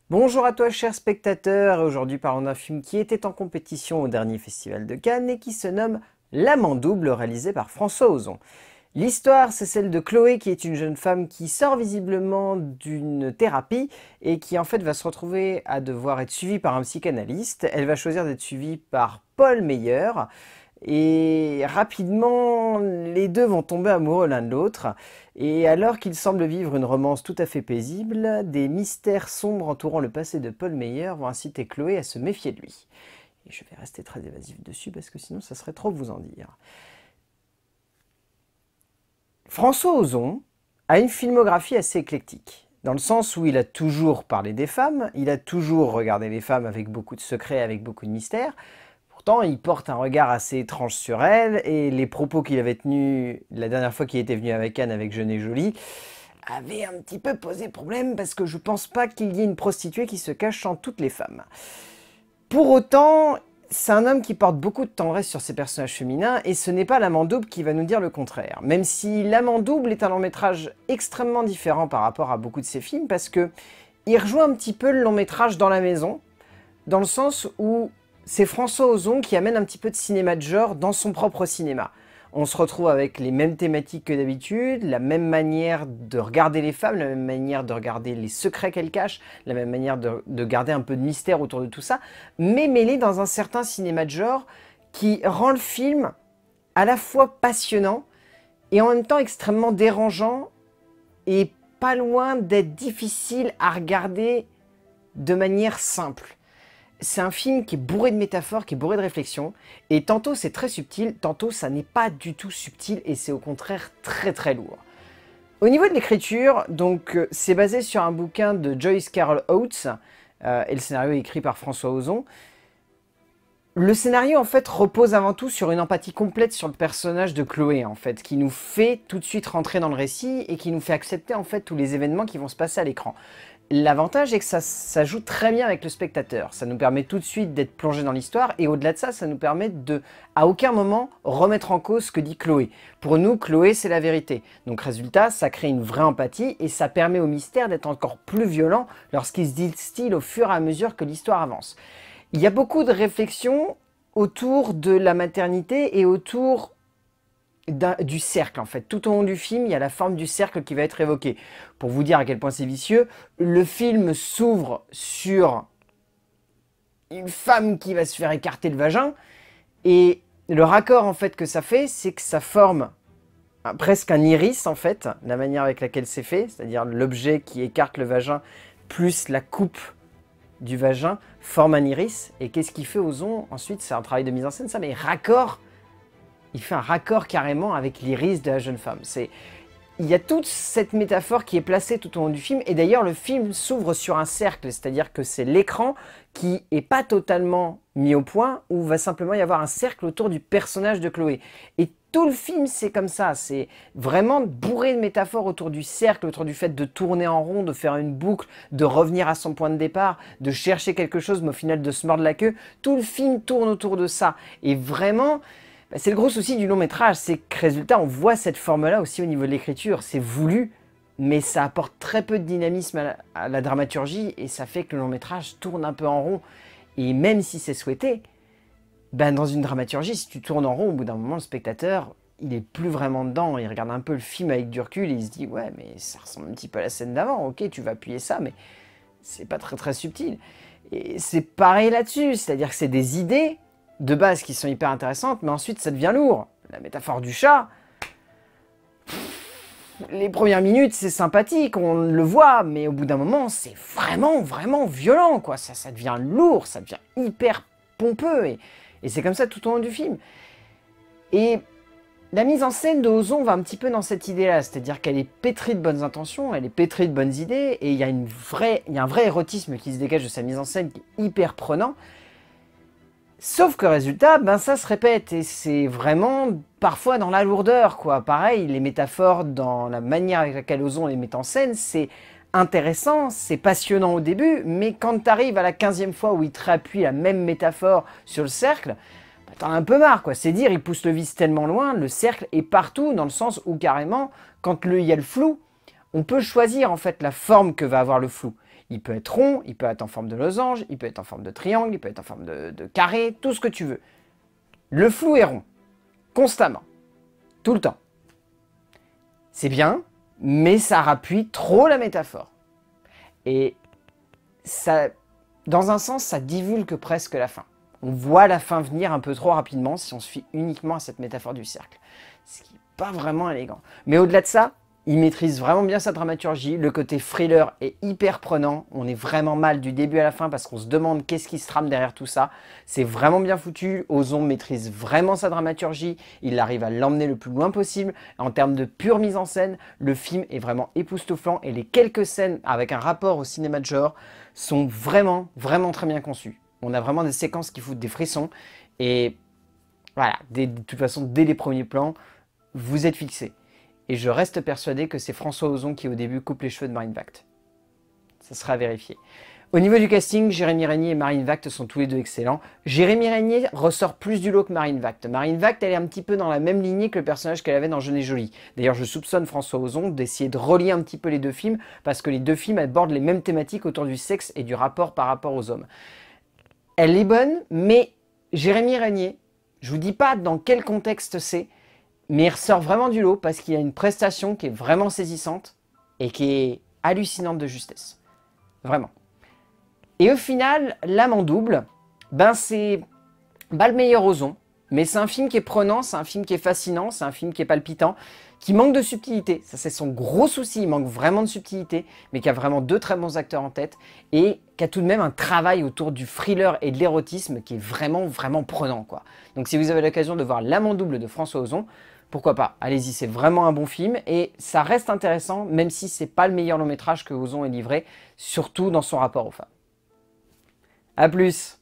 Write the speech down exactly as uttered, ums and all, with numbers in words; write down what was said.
Bonjour à toi chers spectateurs, aujourd'hui parlons d'un film qui était en compétition au dernier festival de Cannes et qui se nomme L'Amant double, réalisé par François Ozon. L'histoire, c'est celle de Chloé, qui est une jeune femme qui sort visiblement d'une thérapie et qui en fait va se retrouver à devoir être suivie par un psychanalyste. Elle va choisir d'être suivie par Paul Meyer et rapidement les deux vont tomber amoureux l'un de l'autre. Et alors qu'ils semblent vivre une romance tout à fait paisible, des mystères sombres entourant le passé de Paul Meyer vont inciter Chloé à se méfier de lui. Et je vais rester très évasif dessus parce que sinon ça serait trop vous en dire. François Ozon a une filmographie assez éclectique, dans le sens où il a toujours parlé des femmes, il a toujours regardé les femmes avec beaucoup de secrets, avec beaucoup de mystères. Pourtant, il porte un regard assez étrange sur elles, et les propos qu'il avait tenus la dernière fois qu'il était venu avec Cannes avec Jeune et Jolie avaient un petit peu posé problème, parce que je pense pas qu'il y ait une prostituée qui se cache en toutes les femmes. Pour autant, c'est un homme qui porte beaucoup de tendresse sur ses personnages féminins, et ce n'est pas L'Amant double qui va nous dire le contraire. Même si L'Amant double est un long métrage extrêmement différent par rapport à beaucoup de ses films, parce que il rejoint un petit peu le long métrage dans la maison, dans le sens où c'est François Ozon qui amène un petit peu de cinéma de genre dans son propre cinéma. On se retrouve avec les mêmes thématiques que d'habitude, la même manière de regarder les femmes, la même manière de regarder les secrets qu'elles cachent, la même manière de, de garder un peu de mystère autour de tout ça, mais mêlé dans un certain cinéma de genre qui rend le film à la fois passionnant et en même temps extrêmement dérangeant et pas loin d'être difficile à regarder de manière simple. C'est un film qui est bourré de métaphores, qui est bourré de réflexions, et tantôt c'est très subtil, tantôt ça n'est pas du tout subtil, et c'est au contraire très très lourd. Au niveau de l'écriture, donc euh, c'est basé sur un bouquin de Joyce Carol Oates, euh, et le scénario est écrit par François Ozon. Le scénario en fait repose avant tout sur une empathie complète sur le personnage de Chloé en fait, qui nous fait tout de suite rentrer dans le récit, et qui nous fait accepter en fait tous les événements qui vont se passer à l'écran. L'avantage est que ça, ça joue très bien avec le spectateur, ça nous permet tout de suite d'être plongé dans l'histoire, et au-delà de ça, ça nous permet de, à aucun moment, remettre en cause ce que dit Chloé. Pour nous, Chloé, c'est la vérité. Donc résultat, ça crée une vraie empathie, et ça permet au mystère d'être encore plus violent lorsqu'il se distille au fur et à mesure que l'histoire avance. Il y a beaucoup de réflexions autour de la maternité et autour du cercle en fait. Tout au long du film, il y a la forme du cercle qui va être évoquée. Pour vous dire à quel point c'est vicieux, le film s'ouvre sur une femme qui va se faire écarter le vagin, et le raccord en fait que ça fait, c'est que ça forme un, presque un iris en fait, la manière avec laquelle c'est fait, c'est-à-dire l'objet qui écarte le vagin plus la coupe du vagin forme un iris. Et qu'est-ce qu'il fait Ozon? Ensuite, c'est un travail de mise en scène ça, mais raccord. Il fait un raccord carrément avec l'iris de la jeune femme. C'est... Il y a toute cette métaphore qui est placée tout au long du film, et d'ailleurs le film s'ouvre sur un cercle, c'est-à-dire que c'est l'écran qui n'est pas totalement mis au point, où va simplement y avoir un cercle autour du personnage de Chloé. Et tout le film c'est comme ça, c'est vraiment bourré de métaphores autour du cercle, autour du fait de tourner en rond, de faire une boucle, de revenir à son point de départ, de chercher quelque chose mais au final de se mordre la queue. Tout le film tourne autour de ça, et vraiment... c'est le gros souci du long métrage, c'est que résultat on voit cette forme-là aussi au niveau de l'écriture, c'est voulu, mais ça apporte très peu de dynamisme à la, à la dramaturgie, et ça fait que le long métrage tourne un peu en rond. Et même si c'est souhaité, ben dans une dramaturgie, si tu tournes en rond, au bout d'un moment, le spectateur, il est plus vraiment dedans, il regarde un peu le film avec du recul, et il se dit « ouais, mais ça ressemble un petit peu à la scène d'avant, ok, tu vas appuyer ça, mais c'est pas très très subtil. » Et c'est pareil là-dessus, c'est-à-dire que c'est des idées de base qui sont hyper intéressantes, mais ensuite ça devient lourd. La métaphore du chat, les premières minutes c'est sympathique, on le voit, mais au bout d'un moment c'est vraiment vraiment violent, quoi. Ça, ça devient lourd, ça devient hyper pompeux, et, et c'est comme ça tout au long du film. Et la mise en scène de Ozon va un petit peu dans cette idée-là, c'est-à-dire qu'elle est pétrie de bonnes intentions, elle est pétrie de bonnes idées, et il y a une vraie, il y a un vrai érotisme qui se dégage de sa mise en scène qui est hyper prenant. Sauf que résultat, ben ça se répète, et c'est vraiment parfois dans la lourdeur, quoi. Pareil, les métaphores dans la manière avec laquelle Ozon les met en scène, c'est intéressant, c'est passionnant au début, mais quand tu arrives à la quinzième fois où il te réappuie la même métaphore sur le cercle, ben t'en as un peu marre, quoi. C'est dire, il pousse le vice tellement loin, le cercle est partout, dans le sens où carrément, quand il y a le flou, on peut choisir en fait la forme que va avoir le flou. Il peut être rond, il peut être en forme de losange, il peut être en forme de triangle, il peut être en forme de, de carré, tout ce que tu veux. Le flou est rond, constamment, tout le temps. C'est bien, mais ça rappuie trop la métaphore. Et ça, dans un sens, ça divulgue presque la fin. On voit la fin venir un peu trop rapidement si on se fie uniquement à cette métaphore du cercle. Ce qui n'est pas vraiment élégant. Mais au-delà de ça, il maîtrise vraiment bien sa dramaturgie. Le côté thriller est hyper prenant. On est vraiment mal du début à la fin parce qu'on se demande qu'est-ce qui se trame derrière tout ça. C'est vraiment bien foutu. Ozon maîtrise vraiment sa dramaturgie. Il arrive à l'emmener le plus loin possible. En termes de pure mise en scène, le film est vraiment époustouflant. Et les quelques scènes avec un rapport au cinéma de genre sont vraiment, vraiment très bien conçues. On a vraiment des séquences qui foutent des frissons. Et voilà, dès, de toute façon, dès les premiers plans, vous êtes fixés. Et je reste persuadé que c'est François Ozon qui au début coupe les cheveux de Marine Vact. Ça sera à vérifier. Au niveau du casting, Jérémy Régnier et Marine Vact sont tous les deux excellents. Jérémy Régnier ressort plus du lot que Marine Vact. Marine Vact, elle est un petit peu dans la même lignée que le personnage qu'elle avait dans Jeune et Jolie. D'ailleurs, je soupçonne François Ozon d'essayer de relier un petit peu les deux films, parce que les deux films abordent les mêmes thématiques autour du sexe et du rapport par rapport aux hommes. Elle est bonne, mais Jérémy Régnier, je vous dis pas dans quel contexte c'est, mais il ressort vraiment du lot parce qu'il a une prestation qui est vraiment saisissante et qui est hallucinante de justesse. Vraiment. Et au final, L'âme en double, ben c'est pas le meilleur Ozon, mais c'est un film qui est prenant, c'est un film qui est fascinant, c'est un film qui est palpitant, qui manque de subtilité. Ça, c'est son gros souci, il manque vraiment de subtilité, mais qui a vraiment deux très bons acteurs en tête et qui a tout de même un travail autour du thriller et de l'érotisme qui est vraiment, vraiment prenant, quoi. Donc si vous avez l'occasion de voir L'âme en double de François Ozon, pourquoi pas, allez-y, c'est vraiment un bon film et ça reste intéressant, même si c'est pas le meilleur long métrage que Ozon ait livré, surtout dans son rapport aux femmes. A plus!